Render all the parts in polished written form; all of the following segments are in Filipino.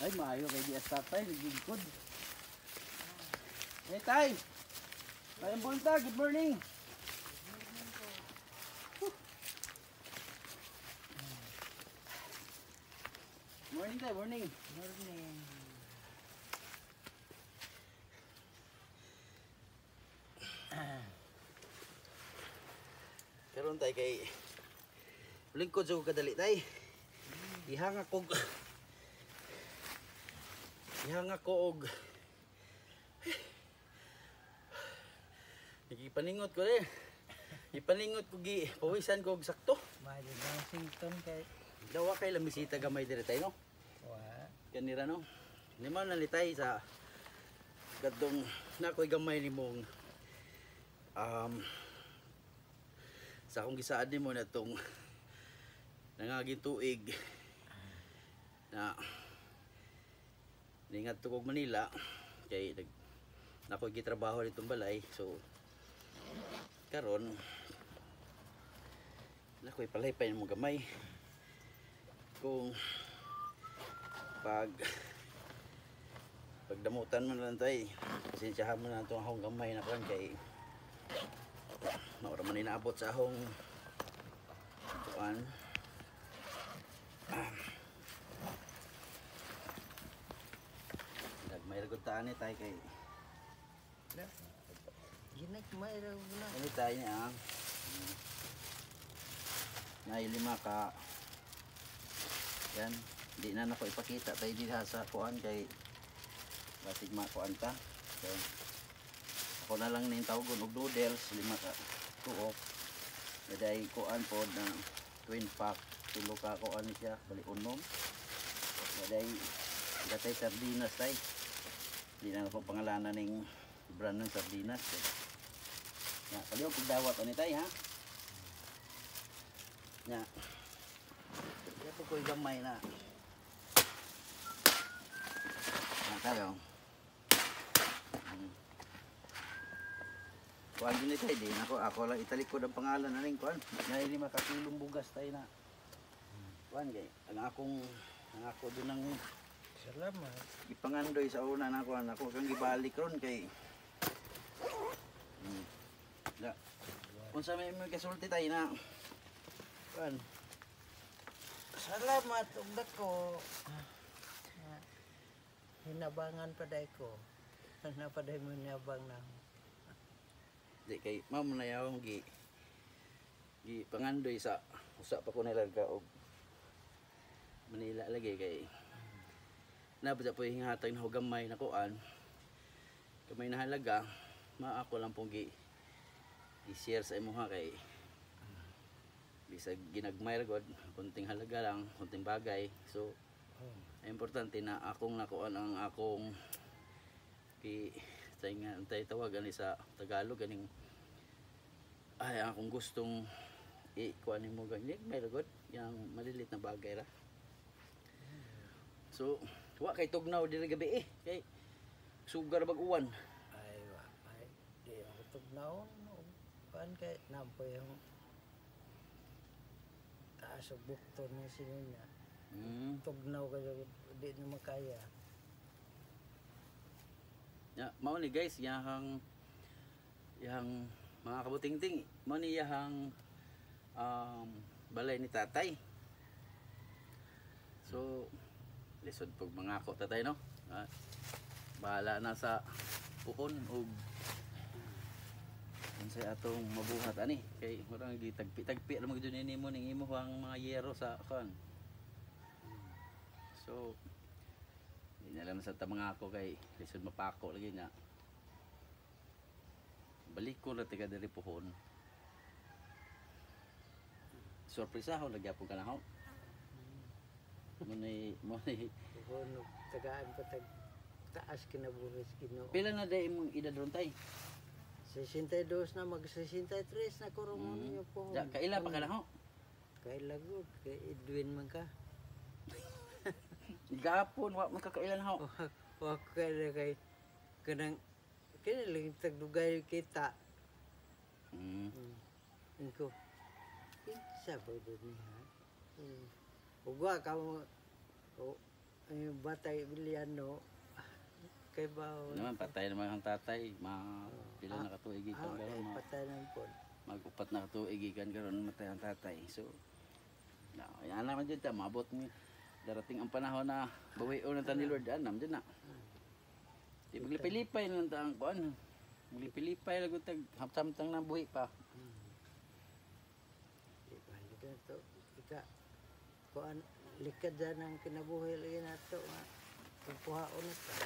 Ay, maayo kay di as tatay, nagigikod. Hey, tay! Tayong bunta, good morning! Morning tay, morning! Morning. Karon tay kay lingkod sa kadali tay. Ihang ako og ipaningot ko rin. Ipaningot ko gi pawisan ko og sakto. May ng sington kay Dawa kay lamisita gamay dire tay no. wa. Kanira no. Ni man nalitay sa kadtong nakoy gamay nimong sa akong gisaad nimo na tong nangaging tuig na ningat to kog Manila kay nakoy gitrabaho ditong balay, so karon nakoy palaypay mo gamay kung pagdamutan mo lang tay, pasensyahan mo na itong akong gamay na kan kay naura man inaabot sa akong tuan. Nagmay ragutaan ni tay kay Ginak may raw na. ano tayo niya nailima ka yan, di na nako ipakita tayo diha sa kuan kay basig makuan ta, so ako na lang ning tawgon og noodles 5 ka tuok naday kuan pod na twin pack tulo ka kuan ni siya bali unom naday gatay sardinas tay, di na ako pangalanan ning brand ng sardinas so. Ya, kaliyo kung dawat ani tay ha. Ya. Ya po ko'y gamay na. Tayo. Kuan din tay din ako lang italikod ang pangalan na ning kuan. Na 5 kilong bugas tay na. Kuan kay ang ako din ng Salamat. ipangandoy sa una na kuan ako kang gibalik ron kay da. Unsa may kasulti tay na kuan. Salamat og dako. Hinabangan paday ko. Napaday mo nabang na. Di kay ma'am na yaw gi pangandoy sa usa pa ko nilarga og Manila lagi kay napad po hingatag na gamay na kuan kamay na halaga ako lang pong i-share sa imo ha kay bisag ginagmay ra gud kunting halaga lang kunting bagay, so importante na akong nakuan ang akong tay tawag ani sa Tagalog ganing ay akong gustong ikuan nimo ganyan may ragod yang malilit na bagay ra, so wa kay tugnaw diri gabi kay sugar bag-uwan Ay wa. Ay di ako tugnaw. Kan kay nampo yung taas og bukton ni sinina. Tugnaw ka di na makaya. Ya, mao ni guys, yahang mga kabutingting, mao ni yahang balay ni tatay. So, lisod pag mangako tatay no. Bahala na sa puon og unsay atong mabuhat ani kay murang gitagpi-tagpi ra mo gid nimo ning imong mga yero sa kan. So, hindi na alam sa tamang ako kay lisod mapako lagi na balik ko na tiga dari pohon surpresa ako nagyapon ka na ako munay Kuno tagaan pa taas kinabuhis Ginoo. pila na day imong edad ron tay 62 na mag 63 na ko ron niyo po. kaila pa ka na ako Kay lagod kay Edwin man ka. gapon wa man kakailan ako Wa kay kanang kinalang tagdugay kita. Ko. Kinsa ba din ha? Ugwa ka mo Yung batay Biliano, kay ba? Naman patay naman ang tatay. Pila na katuig ikan karon Patay ng po. mag-upat na katuig ikan karon matay ang tatay. So yan naman dyan ta, maabot mo. Darating ang panahon na bawion ng ni Lord, anam dyan na. Di maglipay-lipay lang ta ang kuan. Maglipay-lipay lang tag samtang na buhi pa. Ika to, ika kuan likad dyan ang kinabuhi lagi nato nga. Pagpuhaon na ta.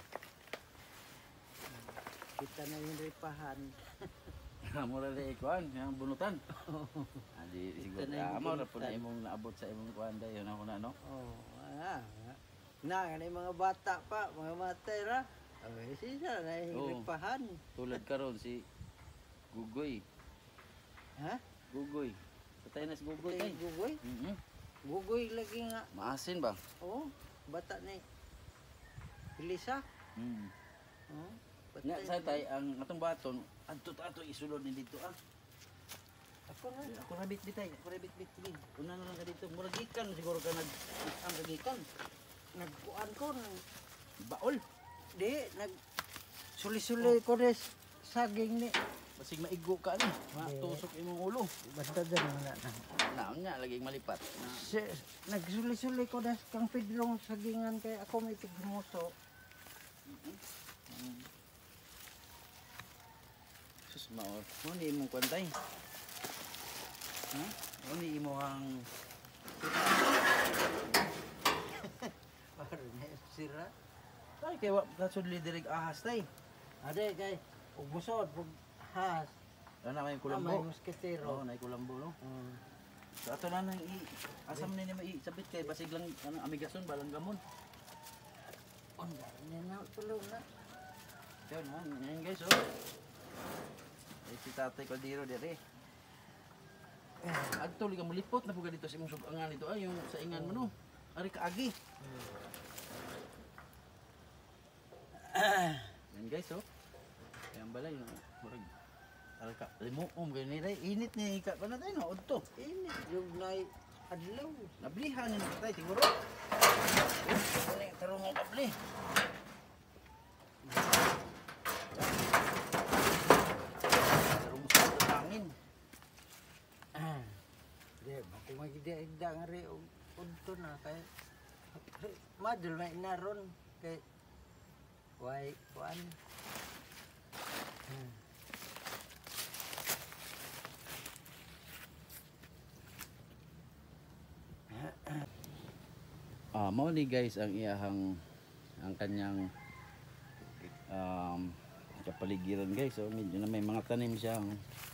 Kita na yung ripahan. Mura na ikuan, yung bunutan. Adi siguro amo ra po na imong naabot sa imong kuan dayon ako na no. Oh, na yung mga bata pa, mga matay ra. Ay, sila na yung ripahan. Tulad karon si Gugoy. Ha? Gugoy. Patay na si Gugoy tay. Gugoy? Gugoy lagi nga. Maasin ba? Oh, bata ni Elisa. Oh, Nga sa tay ang atong baton adto ato isulod ni dito ah. Ako na bit tay, ako na bit sige. Una na lang ka dito, murag gikan siguro ka ang gikan. Nagkuan ko Baol. di suli-suli ko des saging ni. Basig maigo ka ni. Matusok imong ulo. Basta dyan na. Naon nya laging malipat. Nagsuli-suli ko des kang Pedrong sagingan kay ako may tigmuso. Sus mao. Mo ni imong kwantay. Ha? Mo ni imong Paro na sira. tay kay wa kasud lidirig ahas tay. Ade kay ubusod pag has. Ana may May kulambo. musketero. Oo, nay kulambo no. So ato na nang asam ni may sabit kay basig lang amigason balang gamon. Onda ni na tulog na. Yan ha, yan guys oh. Ay si Tatay Caldero dire. Adto liga mulipot na puga dito sa imong sugangan dito ay yung sa ingan mo no. Ari kaagi. Yan guys oh. Yan balay no. Murag ari ka limuom gani ray init ni ka pa na tayo no udto. Ini yung nay adlaw. Nablihan ni tay siguro. Ano yung tarong ng kabli? Tarong sa hangin. Di ba kung magida-ida nga rin unto na kay madul may naron kay why kuan. Mao ni guys ang iyahang ang kanyang kapaligiran guys. So medyo na may mga tanim siyang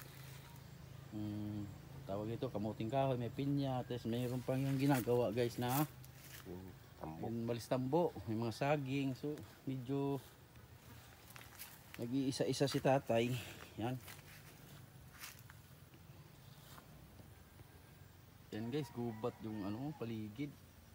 tawag ito kamuting kahoy, may pinya, tapos mayroon pang yung ginagawa guys na yung balistambo, may mga saging. So medyo nag-iisa-isa si tatay. Yan. Yan guys, gubat yung ano paligid.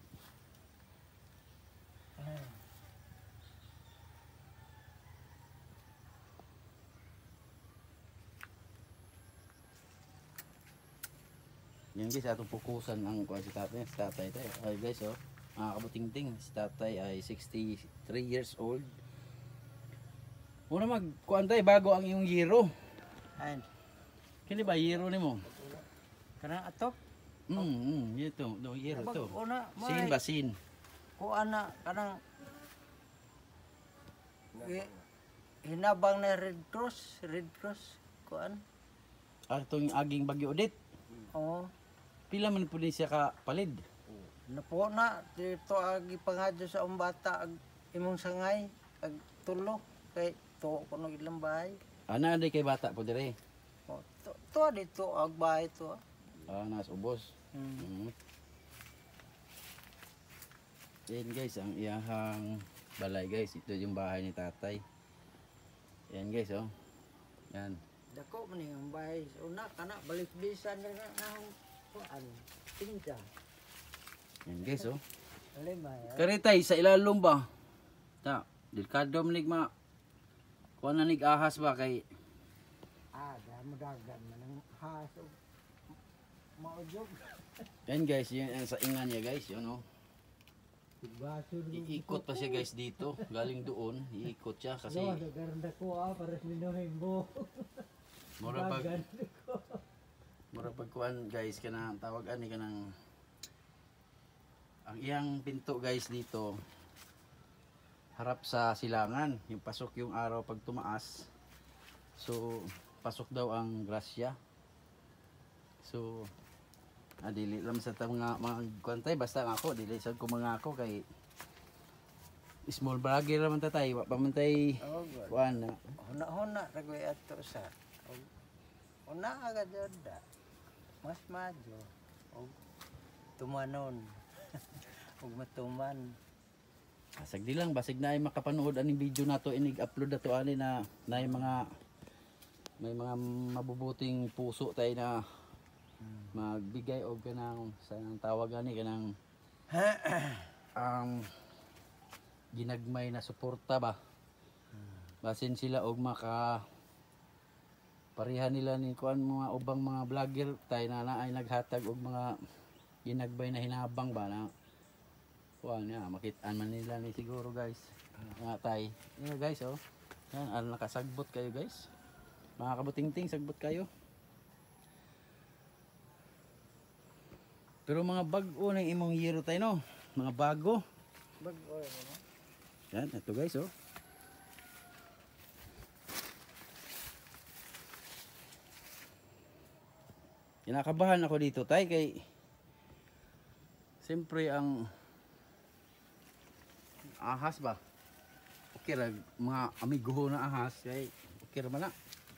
Yan guys, atong pukusan ang kuha si tatay. Si tatay tayo. Ay guys oh, mga kabutingting. Si tatay ay 63 years old. Muna magkuhan tayo bago ang iyong yero. Ayan. Kini ba yero ni mo? Kanang atok. Ito. No, yero to. Una, Sin ba sin? kuan na kanang hinabang na Red Cross kuan. Itong aging bagyo udit. Oo. Pila man po siya ka palid. Napo na dito agi pangadyo sa umbata ag imong sangay ag tulo kay to kuno ilang bahay. Ana day kay bata po dire. O to dito ag bahay to. Nas ubos. Yan guys, ang iyahang balay guys. Ito yung bahay ni tatay. Yan guys oh. Yan. Dako man yung bahay. Una kana balik bisan na nang kuan. Tinja. Yan guys oh. Alimay. Karitay sa ilalom ba? Ta, delikado manig ma. Kuan na nig ahas ba kay Damo dagan man ang haso. Maujog. yan guys, yun ang sa ingan niya guys, yun oh. Baso Iikot pa siya guys dito. Galing doon, iikot siya kasi ganda ko pares minuhin mo. mura pag kuan guys kanang tawag ani kanang ang iyang pinto guys dito harap sa silangan, yung pasok yung araw pag tumaas. So pasok daw ang grasya. So dili lang sa mga kuantay basta nga ako dili sad ko mga ako kay small vlogger naman tatay wa pa man tay kuan na Huna ra ko ato sa. Una agad da. Mas madyo. Og tumanon. Og matuman. sagdi lang basig na ay makapanood aning video nato inig upload na to ani na may mga mabubuting puso tay na magbigay og kanang sa tawag ani kanang ginagmay na suporta ba basin sila og maka pareha nila ni kuan mga ubang mga vlogger tay na ay naghatag og mga ginagbay na hinabang ba na kuan ya makit-an man nila ni siguro guys nga tay guys oh yan nakasagbot kayo guys mga kabutingting sagbot kayo. Pero mga bago ng imong yero tayo no. Mga bago. Bago no. Yan, ito guys oh. Kinakabahan ako dito tay kay siyempre ang ahas ba. Okay ra mga amigo na ahas kay okay ra man na.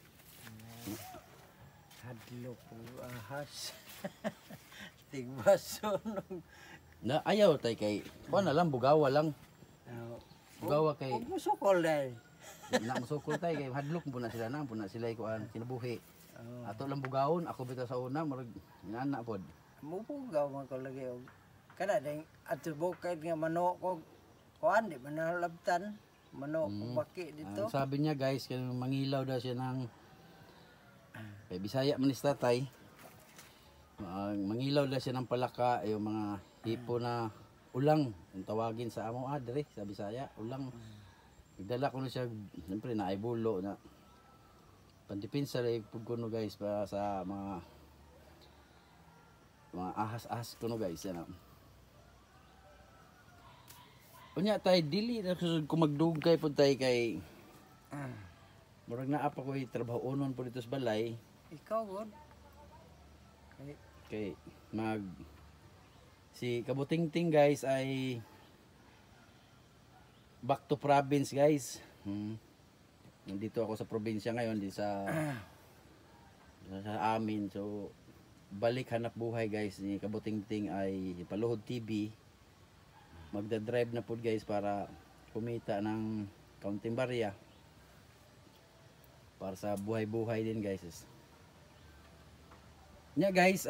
Hadlo ko ahas. Tigbaso nung Na ayaw tay kay kuan na lang bugawa lang. Bugawa kay musukol dai. Na musukol tay kay hadlok po na sila na kuan kinabuhi. Ato lang bugawon ako bitaw sa una marag inana pod. Mubugaw man ko lagi og kada ding ato bukid nga manok ko kuan di man nalabtan manok ko baki dito. Sabi niya guys kay mangilaw daw siya ng kay Bisaya man ni tatay. Mangilaw daw siya ng palaka yung mga hipo na ulang ang tawagin sa amo adre sa Bisaya ulang. Nagdala ko na siya siyempre na ay bulo na pandipinsa rin kuno guys para sa mga ahas-ahas kuno guys yan. Unya tay dili na ko magdugay pud tay kay murag naa pa ko'y trabaho unon po dito sa balay. Ikaw god. Kay si Kabutingting guys ay back to province guys. Nandito ako sa probinsya ngayon di sa amin. So balik hanap buhay guys ni Kabutingting ay Paluhod TV. Magda-drive na po guys para kumita ng kaunting barya para sa buhay-buhay din guys. Nya guys,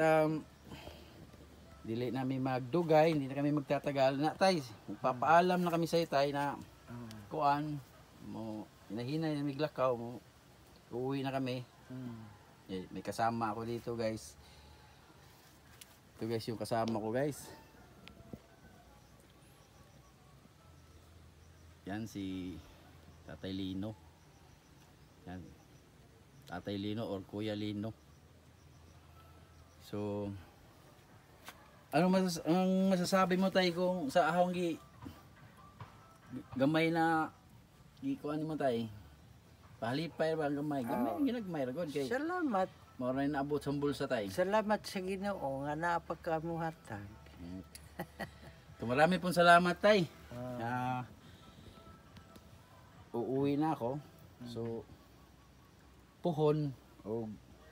dili namin magdugay, hindi na kami magtatagal na tay. Papaalam na kami sa tay na kuan mo hinahinay na miglakaw mo. Uuwi na kami. May kasama ako dito guys. Ito guys yung kasama ko guys. Yan si Tatay Lino. Yan. Tatay Lino or Kuya Lino. So ang masasabi mo tay kung sa ahong gamay na kuan mo tay? Palipay ba gamay? Gamay ginagmay ra gud kay. Salamat. Mao ra naabot sa bulsa tay. Salamat sa Ginoo nga napagkamuhatag. Marami pong salamat tay. Uuwi na ako. So puhon o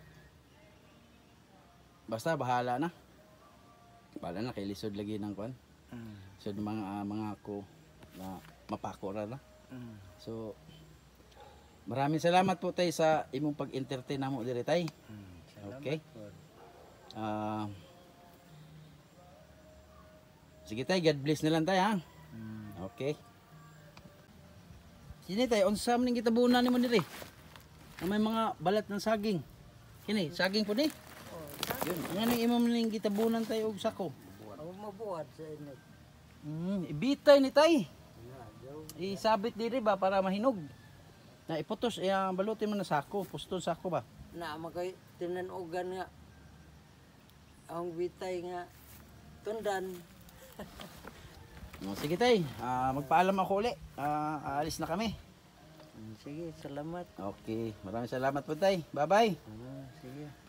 basta bahala na. Bahala na kay lisod lagi ng kuan. So mga ko na mapako ra na. So maraming salamat po tay sa imong pag-entertain namo diri tay. Okay. Sige tay, God bless na lang tay ha. Okay. Sini tay, unsa man ning gitabunan nimo diri? May mga balat ng saging. Kini, saging po ni. Yun, nga ning imong ning gitabunan tay og sako. Mabuhat sa inyo. Ibitay ni tay. Na, daw. Isabit diri ba para mahinog. Na iputos iyang balutin mo na sako, puston sako ba. Na makay tinanugan nga ang bitay nga tundan. Sige tay, magpaalam ako uli. Aalis na kami. Sige, salamat. Okay, maraming salamat po tay. Bye-bye. Sige.